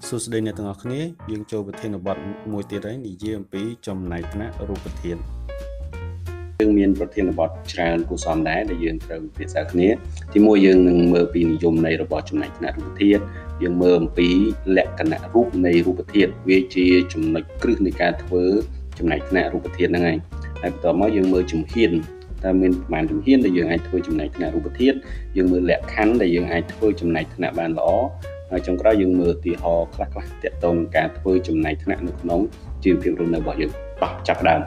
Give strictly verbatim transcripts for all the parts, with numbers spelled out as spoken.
សួស្តីអ្នកទាំងអស់គ្នាយើងចូលប្រធានបទមួយទៀតហើយនិយាយអំពីចំណែកថ្នាក់រូបធាតុយើងមានប្រធានបទច្រើនគួរសមដែរដែលយើងត្រូវពិភាក្សាគ្នាទីមួយយើងនឹងមើលពីនិយមន័យរបស់ចំណែកថ្នាក់រូបធាតុយើងមើលអំពីលក្ខណៈរូបនៃរូបធាតុវាជាចំណុចគ្រឹះនៃការធ្វើចំណែកថ្នាក់រូបធាតុហ្នឹងឯងហើយបន្ទាប់មកយើងមើលជំហានតើមានប្រមាណជំហានដែលយើងអាចធ្វើចំណែកថ្នាក់រូបធាតុយើងមើលលក្ខខណ្ឌដែលយើងអាចធ្វើចំណែកថ្នាក់បានល្អហើយចុងក្រោយយើងមើលឧទាហរណ៍ខ្លះៗទាក់ទងនឹងការធ្វើចំណែកថ្នាក់នៅក្នុងជីវភាពរស់នៅរបស់យើងតោះចាប់ដើម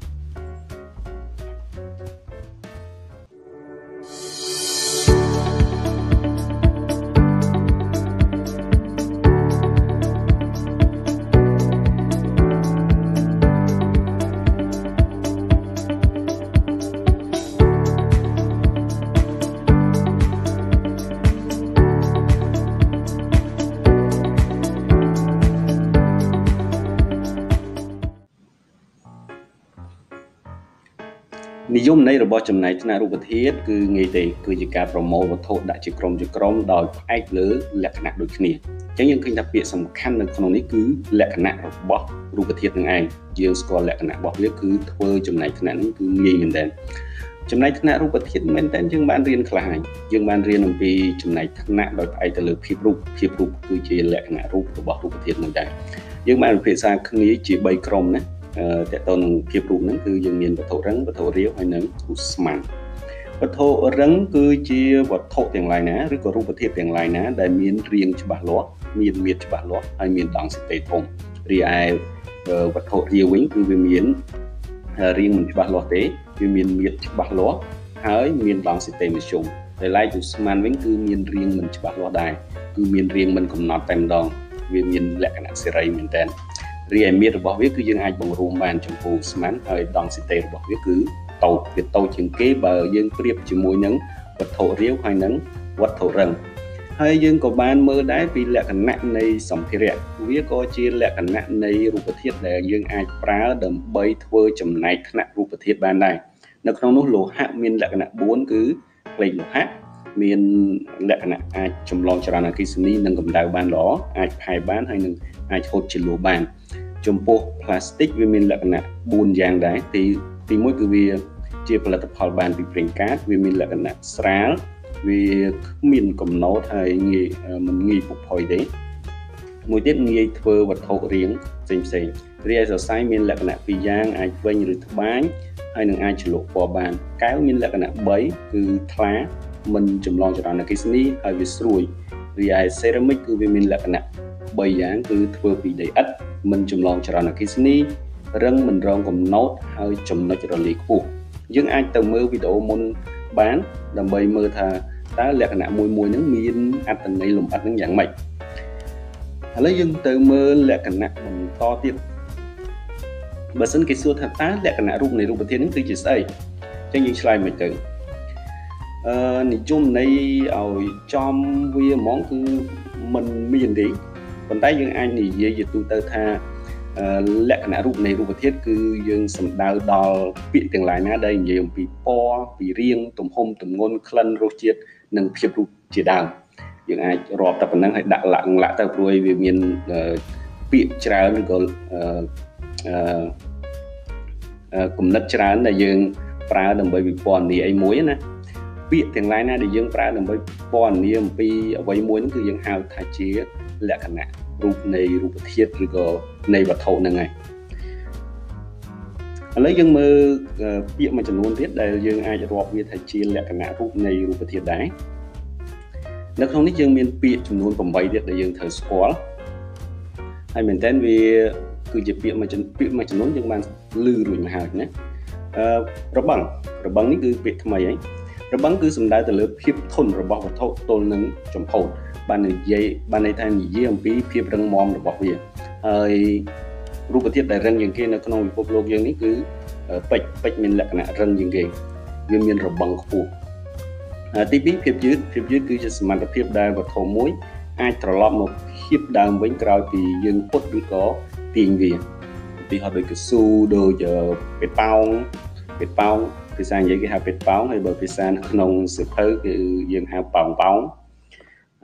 និយមន័យរបស់ចំណែកថ្នាក់រូបធាតុគឺងាយទេគឺជាការប្រមូលវត្ថុដាក់ជាក្រុមជាក្រុមដោយផ្អែកលើលក្ខណៈដូចគ្នាអញ្ចឹងយើងឃើញថាពាក្យសំខាន់នៅក្នុងនេះគឺលក្ខណៈរបស់រូបធាតុនឹងឯងយើងស្គាល់លក្ខណៈរបស់វាគឺធ្វើចំណែកថ្នាក់នេះគឺងាយមែនទែនចំណែកថ្នាក់រូបធាតុមែនទែនយើងបានរៀនខ្លះហើយយើងបានរៀនអំពីចំណែកថ្នាក់ដោយផ្អែកទៅលើភាពរូបភាពរូបគឺជាលក្ខណៈរូបរបស់រូបធាតុមួយដែរយើងបានពិភាក្សាគ្នាជាបីក្រុមណាតើតើនឹងភាពរូបហ្នឹងគឺយើងមានវត្ថុរឹងវត្ថុរាវហើយនិងឧស្ម័នវត្ថុរឹងគឺជាវត្ថុទាំងឡាយណាឬក៏រូបធាតុទាំងឡាយណាដែលមានរាងច្បាស់លាស់មានមាឌច្បាស់លាស់ហើយមានដង់ស៊ីតេធំរីឯវត្ថុរាវវិញគឺវាមានរាងមិនច្បាស់លាស់ទេវាមានមាឌច្បាស់លាស់ហើយមានដង់ស៊ីតេមធ្យមតែឡែកឧស្ម័នវិញគឺមានរាងមិនច្បាស់លាស់ដែរគឺមានរាងមិនកំណត់តែម្ដងវាមានលក្ខណៈសេរីមែនតើរីឯមាឌរបស់វាគឺយើងអាចបង្រួមបានចំពោះស្មានហើយដង់ស៊ីតេរបស់វាគឺតូចវាតូចជាងគេបើយើងប្រៀបជាមួយនឹងវត្ថុរាវហើយនឹងវត្ថុរឹងហើយយើងក៏បានមើលដែរពីលក្ខណៈនៃសម្ភារៈវាក៏ជាលក្ខណៈនៃរូបធាតុដែលយើងអាចប្រើដើម្បីធ្វើចំណែកថ្នាក់រូបធាតុបានដែរនៅក្នុងនោះលោហៈមានលក្ខណៈបួនគឺផ្លេកលោហៈមានលក្ខណៈអាចចម្លងចរន្តអគ្គិសនីនិងកម្ដៅបានល្អអាចផែបានហើយនឹងអាចហូតជាលោបានចំពោះ plastic វាមានលក្ខណៈបួនយ៉ាងដែរទីទីមួយគឺវាជាផលិតផលបានពីប្រេងកាតវាមានលក្ខណៈស្រាលវាគ្មានកំណោតហើយងាយមិនងាយពុកផុយទេមួយទៀតងាយធ្វើវត្ថុរាងផ្សេងផ្សេងរីឯសរសៃមានលក្ខណៈពីរយ៉ាងអាចវិញឬត្បាញហើយនឹងអាចជ្រលក់ពណ៌បានកែវមានលក្ខណៈបីគឺថ្លាមិនចម្លងចរន្តអគ្គិសនីហើយវាស្រួយរីឯ ceramic គឺវាមានលក្ខណៈបីយ៉ាងគឺធ្វើពីដីឥដ្ឋមិនចម្លងចរន្តអគ្គិសនីរឹងមិនរងកំណោតហើយចំណុចរលាយខ្ពស់យើងអាចទៅមើលវីដេអូមុនបានដើម្បីមើលថាតើលក្ខណៈមួយមួយហ្នឹងមានអត្ថន័យលម្អិតហ្នឹងយ៉ាងម៉េចឥឡូវយើងទៅមើលលក្ខណៈបន្តទៀតបើសិនគេសួរថាតើលក្ខណៈរូបនៃរូបធាតុហ្នឹងគឺជាស្អីអញ្ចឹងយើងឆ្លើយមិនទៅអឺនិយមន័យឲ្យចំវាហ្មងគឺมันមានទេប៉ុន្តែយើងអាចនិយាយជាទូទៅថាលក្ខណៈរូបនៃរូបធាតុគឺយើងសំដៅដល់ពាក្យទាំងឡាយណាដែលនិយាយអំពីពណ៌ពីរាងទំហំទម្ងន់ក្លិនរសជាតិនិងភាពរូបជាដើមយើងអាចរាប់តែប៉ុណ្្នឹងហើយដាក់លក្ខណៈទៅព្រួយវាមានពាក្យច្រើនឬក៏គំនិតច្រើនដែលយើងប្រើដើម្បីវិពណ៌នាអីមួយណាពាក្យទាំងឡាយណាដែលយើងប្រើដើម្បីពណ៌នាអំពីអ្វីមួយហ្នឹងគឺយើងហៅថាជាលក្ខណៈរូបនៃរូបធាតុឬក៏នៃវត្ថុហ្នឹងហើយឥឡូវយើងមើលពាក្យមួយចំនួនទៀតដែលយើងអាចរាប់វាថាជាលក្ខណៈរូបនៃរូបធាតុដែរនៅក្នុងនេះយើងមានពាក្យចំនួនប្រាំបីទៀតដែលយើងត្រូវស្គាល់ហើយមែនតើវាគឺជាពាក្យមួយពាក្យមួយចំនួនយើងបានឮរួចមកហើយណាអឺរបឹងរបឹងនេះគឺពាក្យថ្មីហើយរបឹងគឺសំដៅទៅលើភាពធន់របស់វត្ថុទល់នឹងចម្ផុតបាននិយាយបានន័យថានិយាយអំពីភាពរឹងមាំរបស់វាហើយរូបធាតុដែលរឹងជាងគេនៅក្នុងពិភពលោកយើងនេះគឺពេជ្រពេជ្រមានលក្ខណៈរឹងជាងគេវាមានរបឹងខ្ពស់ទីពីរភាពយឺតភាពយឺតគឺជាសមត្ថភាពដែលវត្ថុមួយអាចត្រឡប់មកភាពដើមវិញក្រោយពីយើងពុតឬក៏ទាញវាឧទាហរណ៍ដូចកស៊ូដូចពេតប៉ោងពេតប៉ោងភាសានិយាយគេហៅពេតប៉ោងហើយបើភាសាក្នុងសៀវភៅគឺយើងហៅប៉ោងប៉ោងអ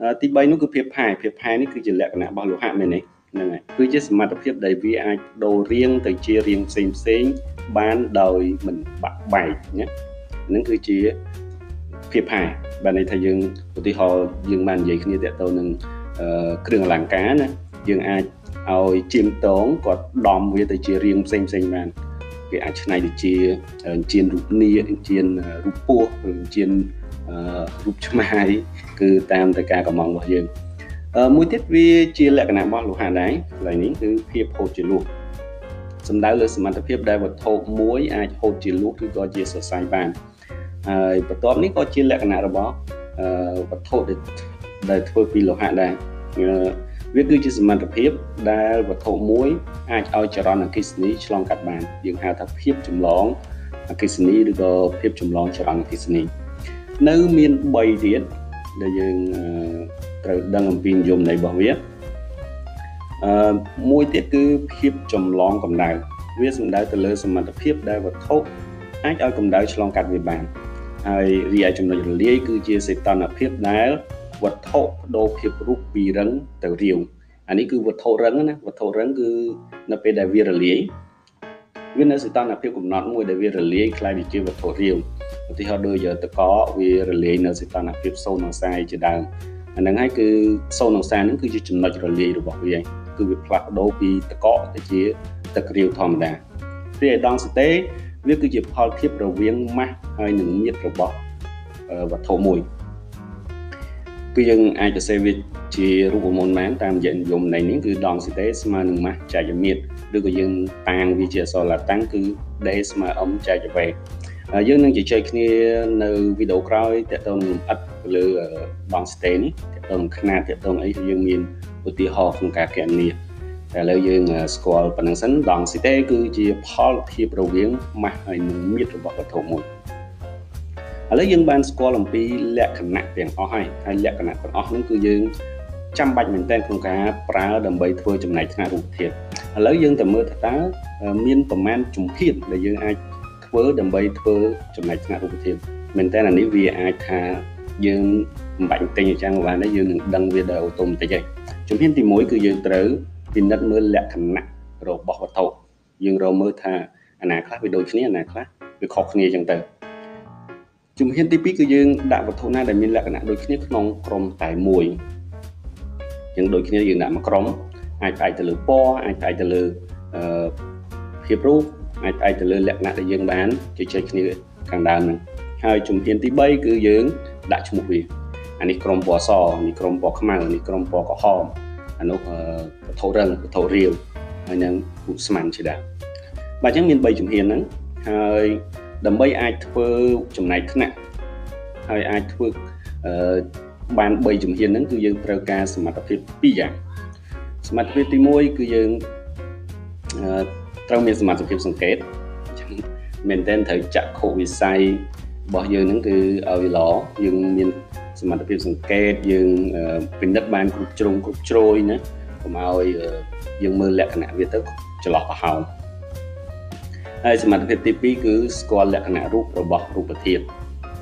ទី3នោះគឺភាពផាយភាពផាយនេះគឺជាលក្ខណៈរបស់លោហៈមែនទេហ្នឹងហើយគឺជាសមត្ថភាពដែលវាអាចដូររាងទៅជារាងផ្សេងផ្សេងបានដោយមិនបាក់បែកណាហ្នឹងគឺជាភាពផាយបានន័យថាយើងឧទាហរណ៍យើងបាននិយាយគ្នាទាក់ទងនឹងគ្រឿងអលង្ការណាយើងអាចឲ្យជាងតងគាត់ដំវាទៅជារាងផ្សេងផ្សេងបានគេអាចឆ្នៃទៅជាជារូបនាគជារូបពស់ឬជារូបឆ្មាយគឺតាមទៅការកំងរបស់យើងមួយទៀតវាជាលក្ខណៈរបស់លោហៈដែរកន្លែងនេះគឺភាពហូតជាលួសសំដៅលើសមត្ថភាពដែលវត្ថុមួយអាចហូតជាលួសឬក៏ជាសរសៃបានហើយបន្ទាប់នេះក៏ជាលក្ខណៈរបស់វត្ថុដែលធ្វើពីលោហៈដែរវាគឺជាសមត្ថភាពដែលវត្ថុមួយអាចឲ្យចរន្តអគ្គិសនីឆ្លងកាត់បានយើងហៅថាភាពចម្លងអគ្គិសនីឬក៏ភាពចម្លងចរន្តអគ្គិសនីនៅមាន3ទៀតដែលយើងត្រូវដឹងអំពីនិយមន័យរបស់វាអឺមួយទៀតគឺភាពចម្លងកម្ដៅវាសំដៅទៅលើសមត្ថភាពដែលវត្ថុអាចឲ្យកម្ដៅឆ្លងកាត់វាបានហើយរីឯចំណុចរលាយគឺជាសីតុណ្ហភាពដែលវត្ថុបដូរភាពរូបពីរឹងទៅរាវអានេះគឺវត្ថុរឹងណាវត្ថុរឹងគឺនៅពេលដែលវារលាយវានៅសីតុណ្ហភាពកំណត់មួយដែលវារលាយខ្លាយទៅជាវត្ថុរាវឧទាហរណ៍ដូចទឹកកកវារលាយនៅសីតុណ្ហភាពសូន្យអង្សាជាដើមអាហ្នឹងហើយគឺសូន្យអង្សាហ្នឹងគឺជាចំណុចរលាយរបស់វាគឺវាផ្លាស់ប្ដូរពីទឹកកកទៅជាទឹករាវធម្មតារីឯដង់ស៊ីតេវាគឺជាផលភាពរវាងម៉ាស់ហើយនឹងមាត្ររបស់វត្ថុមួយគឺយើងអាចសរសេរវាជារូបមន្តបានតាមរយៈនិយមន័យនេះគឺដង់ស៊ីតេស្មើនឹងម៉ាស់ចែកមាត្រឬក៏យើងតាំងវាជាអក្សរឡាតាំងគឺ D ស្មើ M ចែក V យើងនឹងជជែកគ្នានៅវីដេអូក្រោយទាក់ទងនឹងលំអិតលើដង់ស៊ីតេនេះទាក់ទងនឹងຂະຫນាតទាក់ទងអីយើងមានឧទាហរណ៍ក្នុងការគណនាតែឥឡូវយើងស្គាល់ប៉ុណ្្នឹងសិនដង់ស៊ីតេគឺជាផលភាពរវាងម៉ាស់ហើយនឹងមាត្ររបស់វត្ថុមួយឥឡូវយើងបានស្គាល់អំពីលក្ខណៈទាំងអស់ហើយហើយលក្ខណៈទាំងអស់ហ្នឹងគឺយើងចាំបាច់មែនទែនក្នុងការប្រើដើម្បីធ្វើចំណែកថ្នាក់រូបធាតុឥឡូវយើងទៅមើលថាតើមានប្រមាណជំហានដែលយើងអាចធ្វើដើម្បីធ្វើចំណែកថ្នាក់រូបធាតុមែនតើអានេះវាអាចថាយើងមិនបាច់ទិញអាចារ្យមកបានទេយើងនឹងដឹងវាដោយអូតូម៉ាទិកឯងជំហានទី1គឺយើងត្រូវពិនិត្យមើលលក្ខណៈរបស់វត្ថុយើងរកមើលថាអាណាខ្លះវាដូចគ្នាអាណាខ្លះវាខុសគ្នាអញ្ចឹងទៅជំហានទី2គឺយើងដាក់វត្ថុណាដែលមានលក្ខណៈដូចគ្នាក្នុងក្រុមតែមួយអញ្ចឹងដូចគ្នាយើងដាក់មួយក្រុមអាចផ្អែកទៅលើពណ៌អាចផ្អែកទៅលើអឺភាពរូបអាចផ្អែកទៅលើលក្ខណៈដែលយើងបានជជែកគ្នាខាងដើមហ្នឹងហើយជំហានទី3គឺយើងដាក់ឈ្មោះវាអានេះក្រុមពណ៌សនេះក្រុមពណ៌ខ្មៅនេះក្រុមពណ៌ក្រហមអានោះវត្ថុរឹងវត្ថុរាវហើយនឹងរូបស្មានជាដើមបាទអញ្ចឹងមាន3ជំហានហ្នឹងហើយដើម្បីអាចធ្វើចំណែកថ្នាក់ហើយអាចធ្វើអឺបាន3ជំហានហ្នឹងគឺយើងត្រូវការសមត្ថភាពពីរយ៉ាងសមត្ថភាពទី1គឺយើងអឺត្រូវមានសមត្ថភាពសង្កេតអញ្ចឹងមែនតើត្រូវចក្ខុវិស័យរបស់យើងហ្នឹងគឺឲ្យវាល្អយើងមានសមត្ថភាពសង្កេតយើងពិនិត្យបានគ្រប់ជ្រុងគ្រប់ជ្រោយណាកុំឲ្យយើងមើលលក្ខណៈវាទៅច្រឡោះប្រហោងហើយសមត្ថភាពទី2គឺស្គាល់លក្ខណៈរូបរបស់រូបធាតុ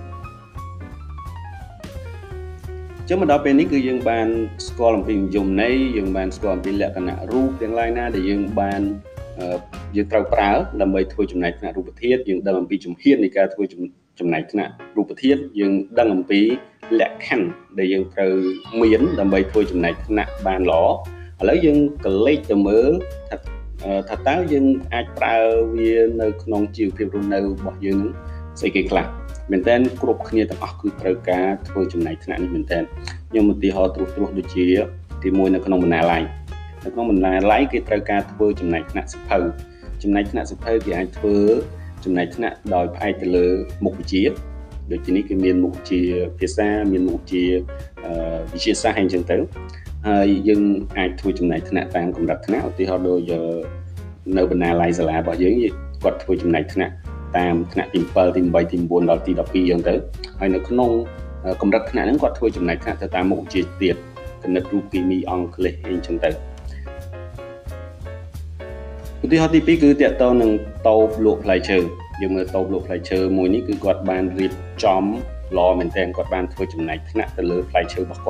ចុះមកដល់ពេលនេះគឺយើងបានស្គាល់អំពីនិយមន័យយើងបានស្គាល់អំពីលក្ខណៈរូបទាំងឡាយណាដែលយើងបានយើងត្រូវប្រើដើម្បីធ្វើចំណែកថ្នាក់រូបធាតុយើងដឹងអំពីជំហាននៃការធ្វើចំណែកថ្នាក់រូបធាតុយើងដឹងអំពីលក្ខខណ្ឌដែលយើងត្រូវមានដើម្បីធ្វើចំណែកថ្នាក់បានល្អឥឡូវយើងក៏លេចទៅមើលថាថាតើយើងអាចប្រើវានៅក្នុងជីវភាពរស់នៅរបស់យើងនឹងស្អីគេខ្លះមែនតើគ្រប់គ្នាទាំងអស់គឺត្រូវការធ្វើចំណែកថ្នាក់នេះមែនតើខ្ញុំឧទាហរណ៍ត្រួសត្រាសដូចជាទី1នៅក្នុងបណ្ណាល័យនៅក្នុងបណ្ណាល័យគេត្រូវការធ្វើចំណែកថ្នាក់សិភៅចំណែកថ្នាក់សិភៅគេអាចធ្វើចំណែកថ្នាក់ដោយផ្អែកទៅលើមុខវិជ្ជាដូចជានេះគឺមានមុខវិជ្ជាភាសាមានមុខវិជ្ជាវិទ្យាសាស្ត្រអញ្ចឹងទៅហើយយើងអាចធ្វើចំណែកថ្នាក់តាមកម្រិតថ្នាក់ឧទាហរណ៍ដូចនៅបណ្ណាល័យសាលារបស់យើងគាត់ធ្វើចំណែកថ្នាក់តាមថ្នាក់ទី7ទី8ទី9ដល់ទី12អញ្ចឹងទៅហើយនៅក្នុងកម្រិតថ្នាក់ហ្នឹងគាត់ធ្វើចំណែកថ្នាក់ទៅតាមមុខវិជ្ជាទៀតគណិតរូបគីមីអង់គ្លេសអីអញ្ចឹងទៅឧទាហរណ៍ទី2គឺតកតនឹងតូបលក់ផ្លែឈើយើងមើលតូបលក់ផ្លែឈើមួយនេះគឺគាត់បានរៀបចំល្អមែនទែនគាត់បានធ្វើចំណែកថ្នាក់ទៅលើផ្លែឈើរបស់គាត់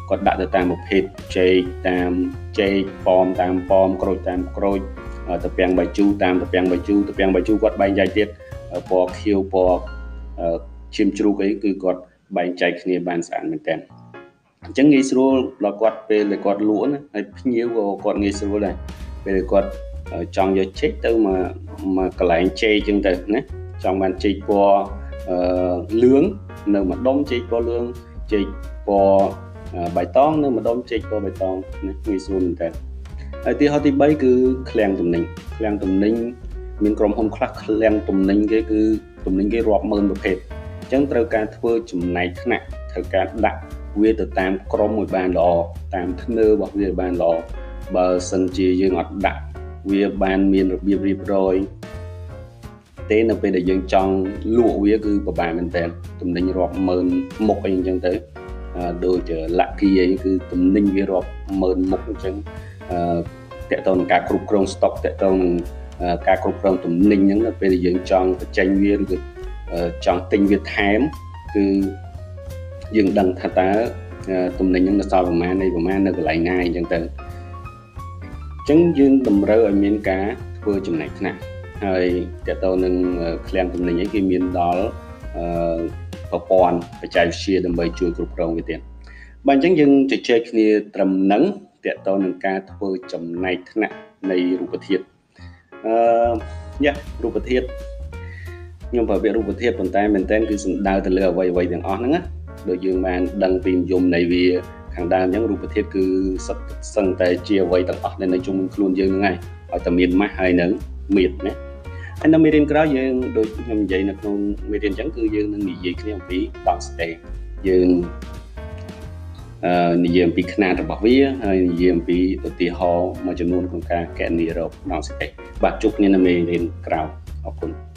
គាត់ដាក់ទៅតាមប្រភេទចេកតាមចេកប៉មតាមប៉មក្រូចតាមក្រូចត្រពាំងបាយជូរតាមត្រពាំងបាយជូរត្រពាំងបាយជូរគាត់បែងចែកទៀតពណ៌ខៀវពណ៌ឈាមជ្រូកអីគឺគាត់បែងចែកគ្នាបានស្អាតមែនតើអញ្ចឹងងាយស្រួលដល់គាត់ពេលដែលគាត់លក់ណាហើយភ្ញៀវក៏គាត់ងាយស្រួលដែរពេលគាត់ចង់យកចេកទៅមកមកកន្លែងចេកអញ្ចឹងទៅណាចង់បានចេកពណ៌អឺលឿងនៅម្ដុំចេកពណ៌លឿងចេកពណ៌បៃតងនៅម្ដុំចេកពណ៌បៃតងណាងាយស្រួលមែនតើហើយទីហោទី3គឺឃ្លាំងទំនិញឃ្លាំងទំនិញមានក្រុមហ៊ុនខ្លះឃ្លាំងទំនិញគេគឺទំនិញគេរាប់ម៉ឺនប្រភេទអញ្ចឹងត្រូវការធ្វើចំណែកថ្នាក់ត្រូវការដាក់វាទៅតាមក្រុមឲ្យបានល្អតាមធ្នើរបស់វាបានល្អបើសិនជាយើងអត់ដាក់វាបានមានរបៀបរៀបរយទេនៅពេលដែលយើងចង់លក់វាគឺពិបាកមែនតើទំនិញរាប់ម៉ឺនមុខអីអញ្ចឹងទៅដូចជា Lucky អីគឺទំនិញវារាប់ម៉ឺនមុខអញ្ចឹងអឺតកតទៅនឹងការគ្រប់គ្រងស្តុកតកទៅនឹងការគ្រប់គ្រងទំនិញហ្នឹងនៅពេលដែលយើងចង់បញ្ចេញវាឬក៏ចង់ទិញវាថែមគឺយើងដឹងថាតើទំនិញហ្នឹងនៅសល់ប្រមាណនៃប្រមាណនៅកន្លែងណាអញ្ចឹងទៅអញ្ចឹងយើងតម្រូវឲ្យមានការធ្វើចំណែកថ្នាក់ហើយតកតទៅនឹងឃ្លាំងទំនិញអីគេមានដល់អឺប្រព័ន្ធបច្ចេកវិទ្យាដើម្បីជួយគ្រប់គ្រងវាទៀតបើអញ្ចឹងយើងជជែកគ្នាត្រឹមហ្នឹងតកតទៅនឹងការធ្វើចំណែកថ្នាក់នៃរូបធាតុអឺយ៉ារូបធាតុខ្ញុំប្រើពាក្យរូបធាតុប៉ុន្តែមែនតើគឺសំដៅទៅលើអ្វីអ្វីទាំងអស់ហ្នឹងណាដូចយើងបានដឹងពីនិយមនៃវាខាងដើមអញ្ចឹងរូបធាតុគឺសឹកសឹងតែជាអ្វីទាំងអស់ដែលនៅជុំខ្លួនយើងហ្នឹងហើយឲ្យតែមានម៉ាស់ហើយនឹងមៀតណាហើយនៅមេរៀនក្រោយយើងដូចខ្ញុំនិយាយនៅក្នុងមេរៀនអញ្ចឹងគឺយើងនឹងនិយាយគ្នាអំពី density យើងអឺនិយាយអំពីຂະຫນາດរបស់វាហើយនិយាយអំពីឧទាហរណ៍មួយចំនួនក្នុងការកណនារក density បាទជួបគ្នានៅមេរៀនក្រោយអរគុណ